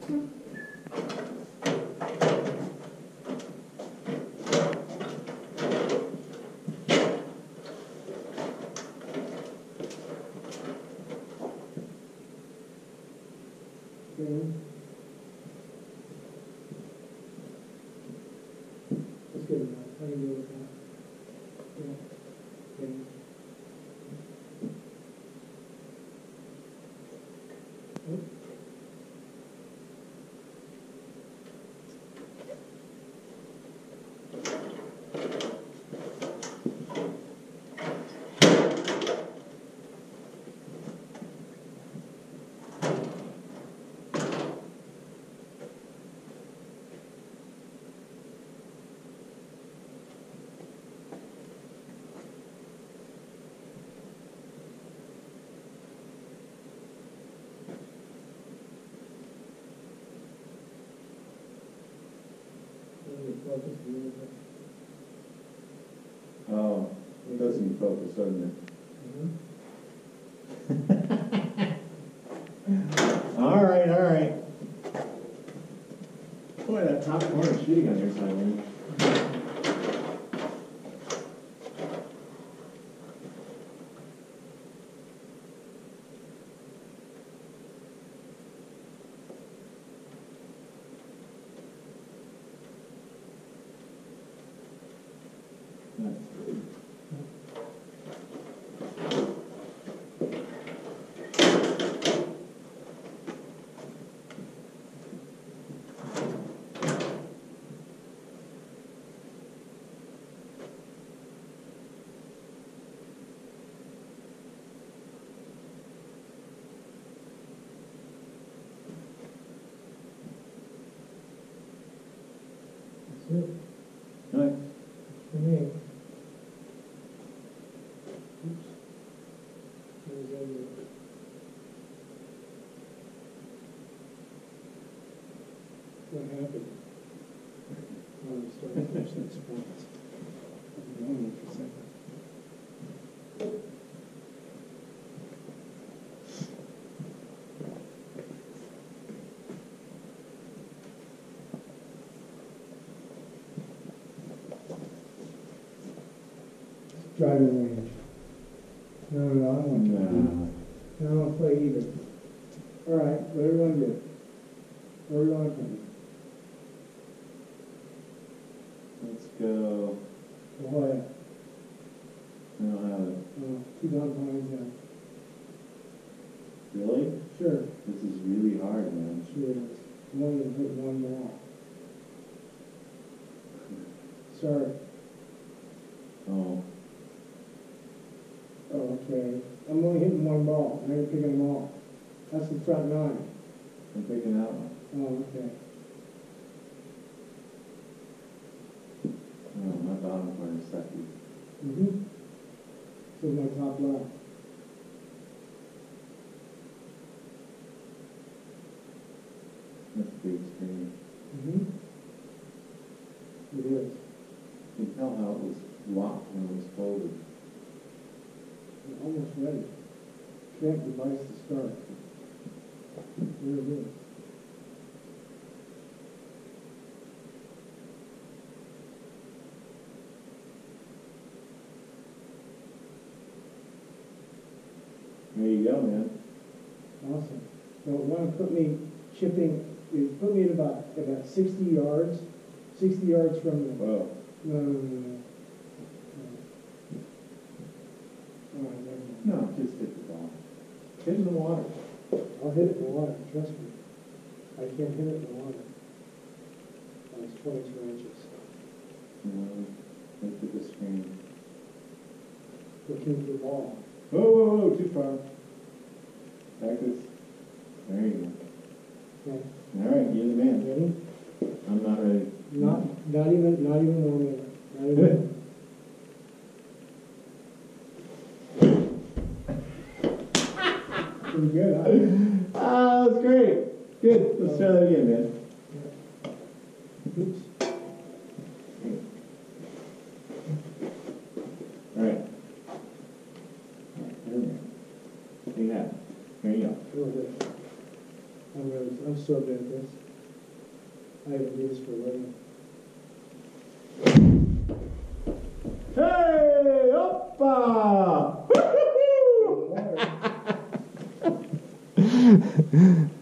That's good enough. How do you deal with that? Yeah. Okay. Oh, it doesn't focus, doesn't it? All right, all right. Boy, that top corner shooting on your side, man. Good. Nice. For me. Oops. There's a, what happened? Oh, I'm starting to finish that spots. I'm going for a second. Driving range. No, I don't want to. I don't want to play either. All right, what do we want to do? Where do we want to play? Let's go. What? I don't have it. Oh, 2 down pines down. Really? Sure. This is really hard, man. Sure is. I'm only going to hit one ball. Sorry. Oh. Oh, okay. I'm only hitting one ball. Now you're picking them all. That's the front 9. I'm picking that one. Oh, okay. Oh, my bottom corner is sucky. Mm-hmm. So my top left. That's a big screen. Mm-hmm. It is. You can tell how it was locked when it was folded. I'm almost ready. Camp device to start. There it is. There you go, man. Awesome. So it want to put me chipping, it put me at about 60 yards. 60 yards from the... Whoa. No. All right, never mind. No, just hit the ball. Hit it in the water. I'll hit it in the water, trust me. I can't hit it in the water. Oh, it's 22 inches. No, look at the screen. Looking for the ball. Whoa, whoa, whoa, too far. Practice. There you go. Okay. All right, you're the man. Ready? I'm not ready. Not even 1 minute. Not even. Pretty good, huh? Ah, that's great. Good. Let's try that again, man. Oops. All right. There you go. There you go. Go ahead. I'm so good at this. I even do this for a living. Hey, oppa! Water.